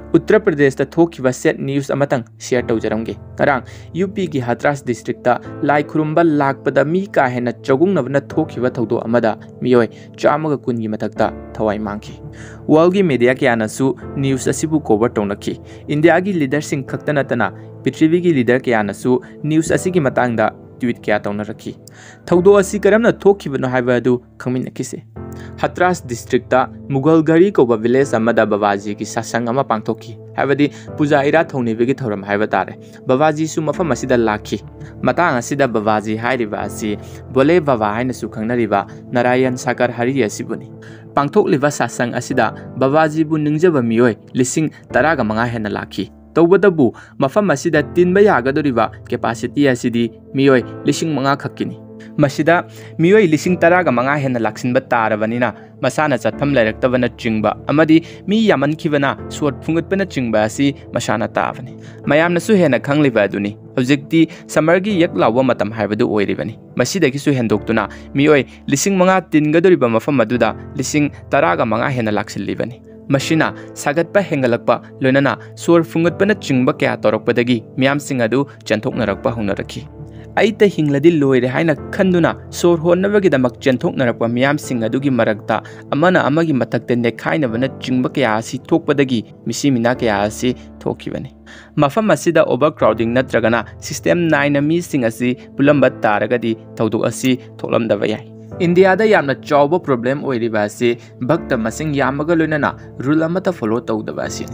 उत्तर प्रदेश थोखिबा सेट न्यूज़ अमतंग शेयर तौजरमगे नरांग यूपी की हाथरास डिस्ट्रिक्ट लाई खुरुंबा लाकपदा मी का हेना चौगुंगनबना थोखिबा थौदो अमदा मियोय 110 की मथक्ता थवाई मांगखि वर्ल्ड की मीडिया कयानसु न्यूज़ असिबु कवर तौनखि इंडिया की लीडर सिंह खक्ता नतना पृथ्वी की लीडर कयानसु न्यूज़ असिगी मतांगदा ट्वीट क्या तौनरखि थौदो असि करमना थोखिबनो हाइबदु खमिनखिसे हाथरास डिस्ट्रिक्ट मुगल गरी कौब विलेज अमदा बाबाजी की सासंग अमा पांगथोखि हाइबदि पूजा इरा थौनिबेगी थौरम हाइबा तारे बाबाजी सु मफम असिदा लाखि मतांग असिदा बाबाजी हाइरिबा असि बोले बाबा हाइनसु खंगनरिबा नारायण सागर हरि असिबुनि पांगथोकलिबा सासंग असिदा बाबाजी बु निंगजबा मियोय लिसिंग 15 हेना लाखि तौबदबु मफम असिदा तिनबा यागदोरिबा कैपेसिटी असिदी मियोय 5,000 खक्किनि मसिदा मियोय 15,000 हेना लाक्सिनबा तारबनिना मसाना चथम लैरक्तबना चिंगबा अमदी मी यामनखिबना सोट फुंगतपना चिंगबा असि मसाना ताबनि मयामनसु हेना खंगलिबा दुनि हौजिक्ति समरगी यक्लावा मतम हाइबदु ओइरिबनि मसिदगिसु हेंदोक्तुना मियोय 5,000 तिनगदोरिबा मफम अदुदा 15,000 हेना लाक्सिलिबनि मशीना सागतपा हेंगलकपा लोनना सोर फुंगतपना चिंगबा क्या तौरकपदगी मियामसिंग अदु चेंथोकनरकपा होनरखि अइता हिंगलदि लोइरे हाइना खंदुना सोर होनबगिदमक चेंथोकनरकपा मियामसिंग अदुगी मरक्ता अमना अमगी मथक्ते नेखाइनबना चिंगबा क्या असि थोकपदगी मिसिमिना क्या असि थोखिबनि मफम असिदा ओवर क्राउडिंग नत्रगना सिस्टम 9 मीसिंग असि पुलंबा तारगदि थौदोक असि थोलमदबा याय इंडिया दा यामना चावबा प्रॉब्लम ओइरिबा से भक्त मसिंग यामगा लोइनना रूल अमता फॉलो तौदबा सिनि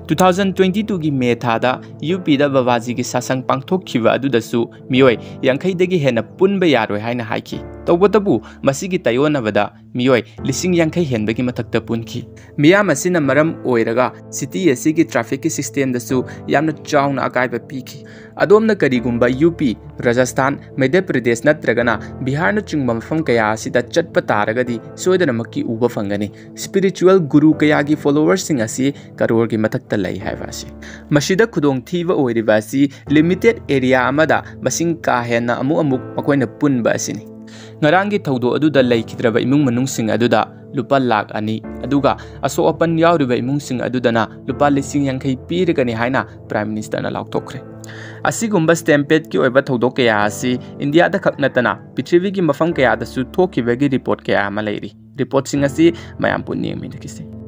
2022 की मे थादा यूपी दा बाबाजी की सासंग पांगथोखिबा अदुदसु मियोय 50 दगी हेना पुनबा यारोय हाइना हाइखि तौबतबु मसिगी तयोनबदा मियोय 50 हेनबगी मथक्ता पुनखि मियाम असिना मरम ओइरगा सिटी असिगी ट्रैफिक की सिस्टम दसु यामना चावना अकाइबा पीखि अदोमना करिगुंबा यूपी राजस्थान मध्य प्रदेश नत्रगना बिहार न चिंगबा मफम कया असिदा चटपा तारगदि सोइदनमक्की उबा फंगनी स्पिरिचुअल गुरु कया की फॉलोअर्स सिंग असि करोड़ की मथक्ता लै हाइबासि मसिदा खुदोंग थीबा ओइरिबासि लिमिटेड एरिया अमदा मसिंग का हेना अमुक मखोइना पुनबा असिनि ngarang gi thaudo aduda leikidraba imung manungsing aduda lupa lakh 2 aduga aso open yauriba imung sing adudana lupa 50,000 pirigani haina prime minister na laukthokre asigumba stampede ki oiba thaudo kaya asi india da khaknatana prithvi gi mafam kaya da su thokibagi report kaya ama leiri report sing asi mayam punni mi dakise